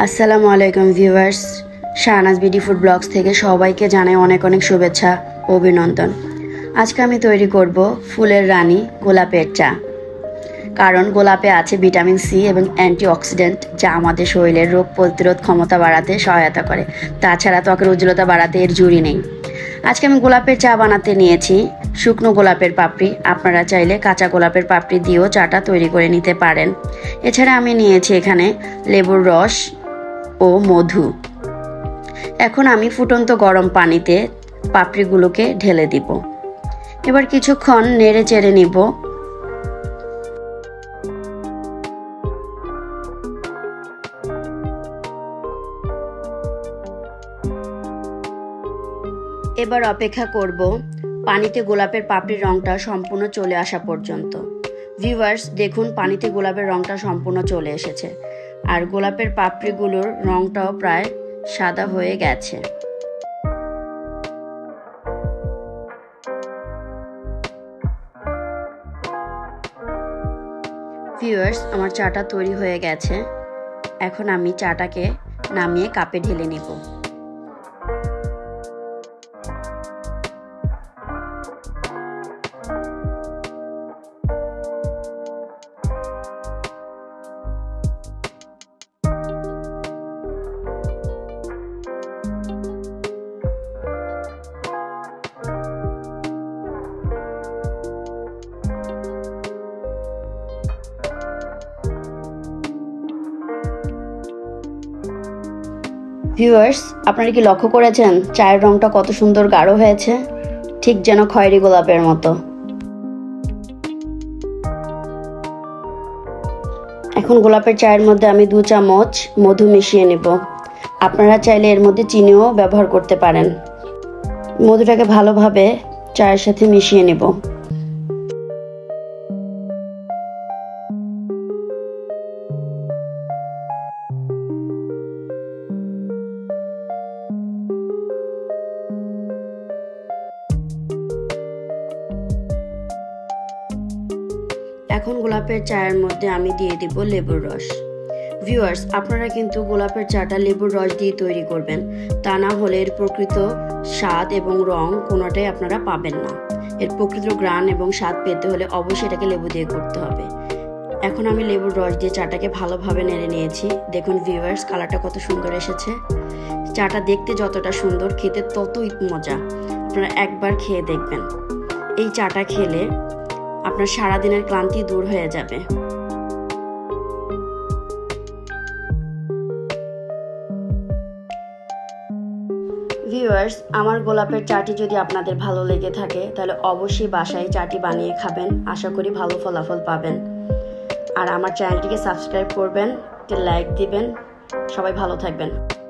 আসসালামু আলাইকুম viewers, Shahnaz BD food blogs থেকে সবাইকে জানাই অনেক অনেক শুভেচ্ছা ও অভিনন্দন। আজকে আমি তৈরি করব ফুলের রানী গোলাপের চা। কারণ গোলাপে আছে ভিটামিন সি এবং অ্যান্টিঅক্সিডেন্ট, যা আমাদের শরীরের রোগ প্রতিরোধ ক্ষমতা বাড়াতে সহায়তা করে। তাছাড়া ত্বকের উজ্জ্বলতা বাড়াতে এর জুড়ি নেই। আজকে আমি গোলাপের চা বানাতে নিয়েছি শুকনো গোলাপের পাপড়ি। আপনারা চাইলে কাঁচা গোলাপের পাপড়ি দিয়েও চাটা তৈরি করে নিতে পারেন। এছাড়া আমি নিয়েছি এখানে লেবুর রস ও মধু। এখন আমি ফুটন্ত গরম পানিতে পাপড়িগুলোকে ঢেলে দিব। এবার কিছুক্ষণ নেড়ে চেড়ে নিব। এবার অপেক্ষা করব পানিতে গোলাপের পাপড়ির রংটা সম্পূর্ণ চলে আসা পর্যন্ত। ভিউয়ার্স, দেখুন পানিতে গোলাপের রংটা সম্পূর্ণ চলে এসেছে, আর গোলাপের পাপড়িগুলোর রংটাও প্রায় সাদা হয়ে গেছে। ভিউয়ার্স, আমার চাটা তৈরি হয়ে গেছে। এখন আমি চাটাকে নামিয়ে কাপে ঢেলে নিব। ভিউয়ার্স, আপনারা কি লক্ষ্য করেছেন চায়ের রংটা কত সুন্দর গাঢ় হয়েছে, ঠিক যেন খয়েরি গোলাপের মতো। এখন গোলাপের চায়ের মধ্যে আমি 2 চামচ মধু মিশিয়ে নেব। আপনারা চাইলে এর মধ্যে চিনিও ব্যবহার করতে পারেন। মধুটাকে ভালোভাবে চায়ের সাথে মিশিয়ে নেব। এখন গোলাপের চায়ের মধ্যে আমি দিয়ে দিব লেবুর রস। ভিউয়ার্স, আপনারা কিন্তু গোলাপের চাটা লেবুর রস দিয়ে তৈরি করবেন, তা না হলে এর প্রকৃত স্বাদ এবং রং কোনোটাই আপনারা পাবেন না। এর প্রকৃত ঘ্রাণ এবং স্বাদ পেতে হলে অবশ্যই এটাকে লেবু দিয়ে করতে হবে। এখন আমি লেবুর রস দিয়ে চাটাকে ভালোভাবে নেড়ে নিয়েছি। দেখুন ভিউয়ার্স, কালারটা কত সুন্দর এসেছে। চাটা দেখতে যতটা সুন্দর, খেতে ততই মজা। আপনারা একবার খেয়ে দেখবেন। এই চাটা খেলে আপনার সারাদিনের ক্লান্তি দূর হয়ে যাবে। ভিউয়ার্স, আমার গোলাপের চাটি যদি আপনাদের ভালো লেগে থাকে তাহলে অবশ্যই বাসায় চাটি বানিয়ে খাবেন। আশা করি ভালো ফলাফল পাবেন। আর আমার চ্যানেলটিকে সাবস্ক্রাইব করবেন, লাইক দিবেন। সবাই ভালো থাকবেন।